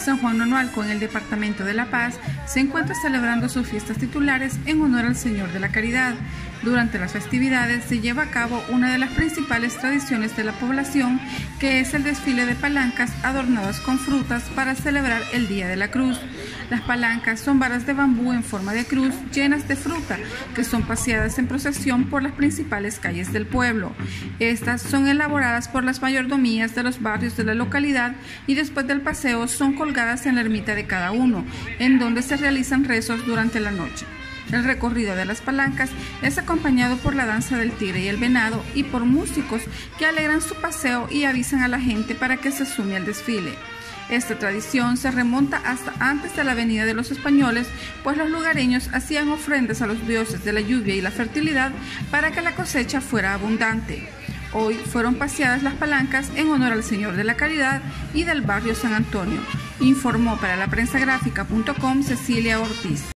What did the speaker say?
San Juan Nonualco, en el departamento de La Paz, se encuentra celebrando sus fiestas titulares en honor al Señor de la Caridad. Durante las festividades se lleva a cabo una de las principales tradiciones de la población, que es el desfile de palancas adornadas con frutas para celebrar el Día de la Cruz. Las palancas son varas de bambú en forma de cruz llenas de fruta, que son paseadas en procesión por las principales calles del pueblo. Estas son elaboradas por las mayordomías de los barrios de la localidad y después del paseo son colgadas en la ermita de cada uno, en donde se realizan rezos durante la noche. El recorrido de las palancas es acompañado por la danza del tigre y el venado y por músicos que alegran su paseo y avisan a la gente para que se sume al desfile. Esta tradición se remonta hasta antes de la venida de los españoles, pues los lugareños hacían ofrendas a los dioses de la lluvia y la fertilidad para que la cosecha fuera abundante. Hoy fueron paseadas las palancas en honor al Señor de la Caridad y del barrio San Antonio. Informó para la prensagráfica.com Cecilia Ortiz.